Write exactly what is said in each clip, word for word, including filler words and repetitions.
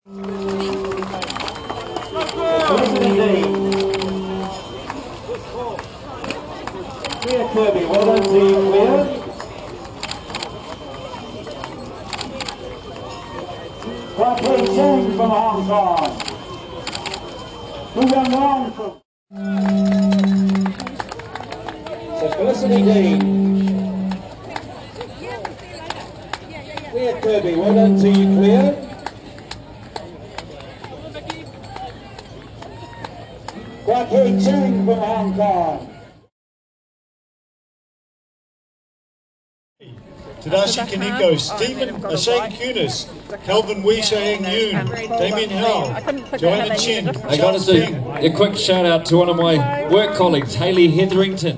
Clear Kirby, well done to you, Clear. Kwai Cheng from Hong Kong. Who Young Wong from... So Felicity Dean. Clear Kirby, well done to you, Clear. Kwai Cheng from Hong Kong. Tadashi Kaneko, Stephen uh, Shane Kunis, Kelvin Wee Sheng Yoon, Damien Howell, Joanna Chin. I got to do a quick shout out to one of my work colleagues, Hayley Hetherington.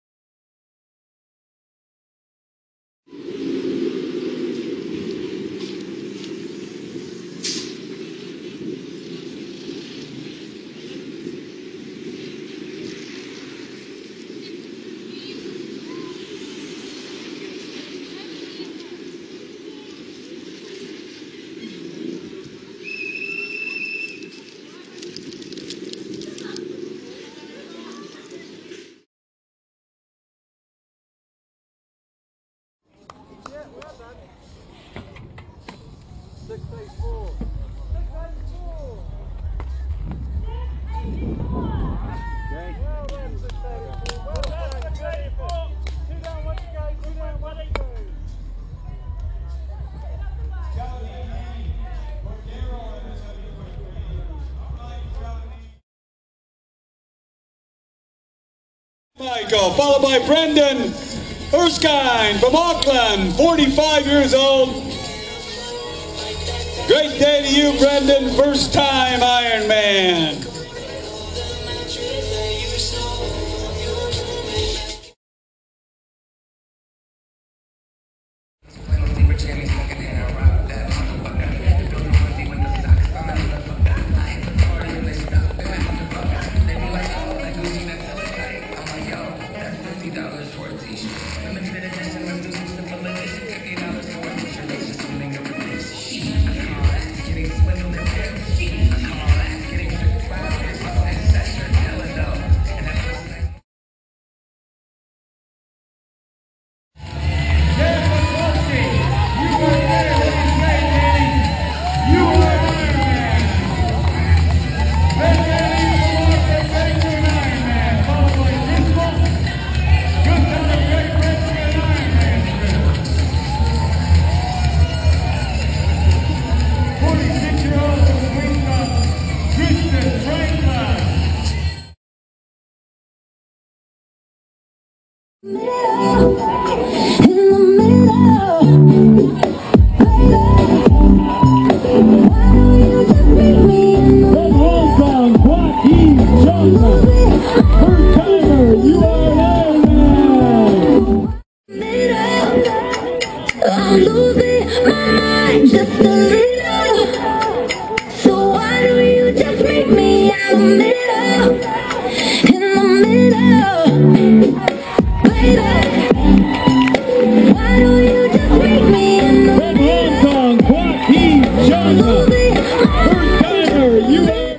Six phase four. Six phase four. Okay. Well done, six phase four. Well done, six phase four. Two down, one to go. Two down, one to go. Michael, followed by Brendan Erskine from Auckland, forty-five years old. Great day to you, Brendan. First time Ironman. I'm losing my mind just a little. So why do you just meet me in the middle? In the middle, baby. Why do you just meet me in the middle? I'm losing my mind. You are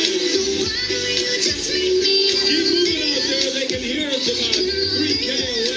Keep moving out there, they can hear us about three K away.